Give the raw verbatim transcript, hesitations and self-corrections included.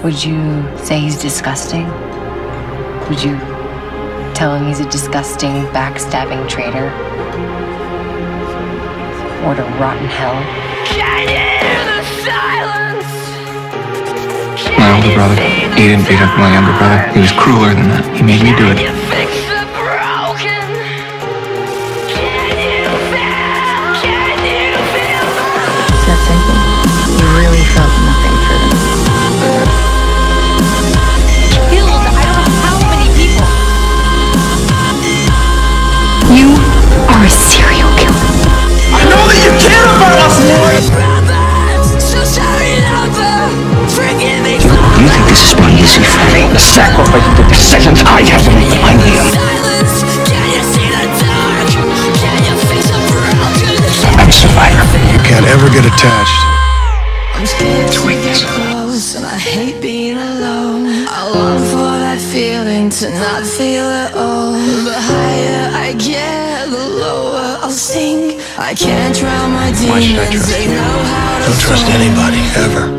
Would you say he's disgusting? Would you tell him he's a disgusting, backstabbing traitor? Or to rot in hell? Can you hear the silence? My older brother, he didn't beat up my younger brother. He was crueler than that. He made me do it. Can you fix the broken? Can you feel? Can you feel? It's that simple. You really felt nothing for them. Killed I don't know how many people. You are a serial killer. I know that you care about us! You think this has been easy for me? The sacrifice of the decisions I have to make behind me. I'm a survivor. You can't ever get attached. It's weakness. And I hate being alone. I long for that feeling to not feel at all. The higher I get, the lower I'll sink. I can't drown my demons. Why should I trust you? They know how to Don't trust anybody, ever.